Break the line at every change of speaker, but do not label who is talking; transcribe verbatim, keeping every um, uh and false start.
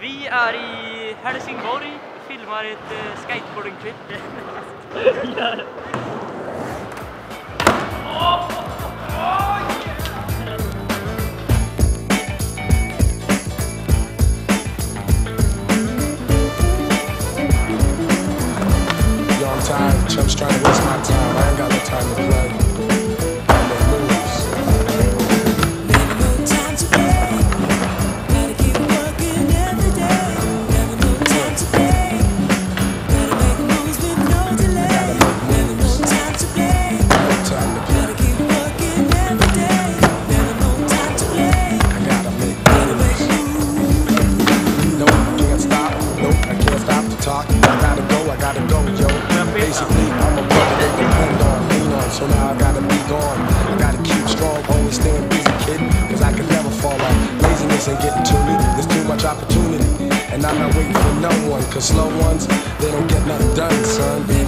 Vi är i Helsingborg och filmar ett uh, skateboarding-klipp.
Yo, I'm tired. Chumps trying to waste my time. I ain't got no time to play. I make moves.
Never no time to play. Gotta keep working every day. Never no time to play. Gotta make moves with no delay. Never no time to play.
No time to play.
Gotta keep working every day. Never no time to play.
I gotta make
Gotta make
moves. No, I can't stop. No, I can't stop to talk. I gotta go. I gotta go, yo. Basically, I'm a brother they depend on, lean on. So now I gotta be gone. I gotta keep strong, always staying busy, kid. Cause I can never fall off. Laziness ain't getting to me. There's too much opportunity. And I'm not waiting for no one. Cause slow ones, they don't get nothing done, son.